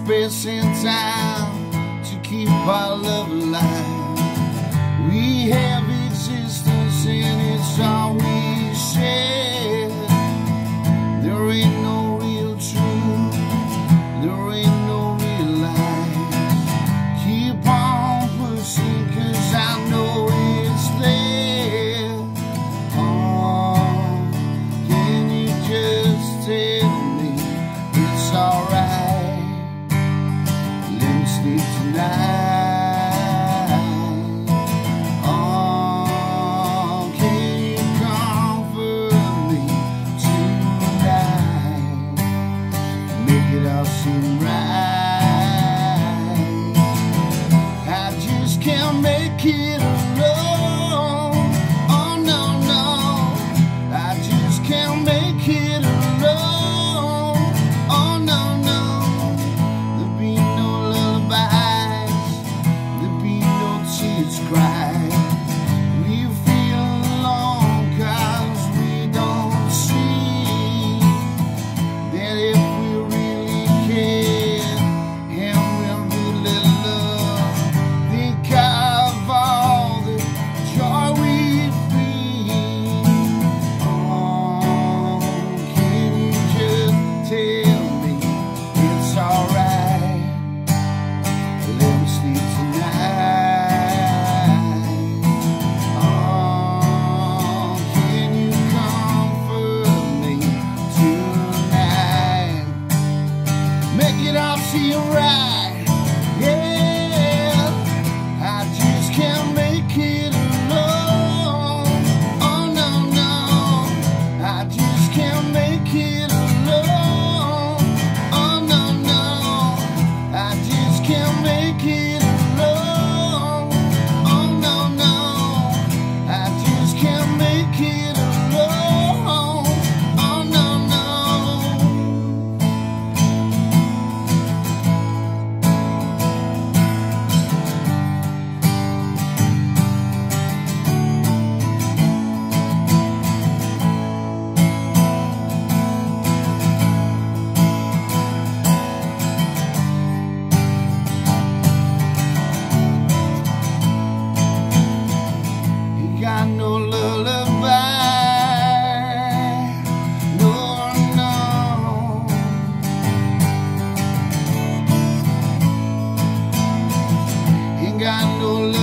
space and time to keep our love alive. We have existence and it's all we share. There ain't no real truth, there ain't no real lies. Keep on pushing 'cause I know it's there. Oh, can you just tell me it's alright? Let me sleep tonight. I'll seem right. I just can't make it alone. Oh no, no, I just can't make it alone. Oh no, no, there'll be no lullabies, there'll be no tears cried. We feel alone 'cause we don't see that if I'll see you right, yeah. I just can't make it alone. Oh no, no, I just can't make it alone. Oh no, no, I just can't make it alone. Oh no, no, I just can't make it alone. Oh no, no. Got no lullaby, no, no. Ain't got no lullaby.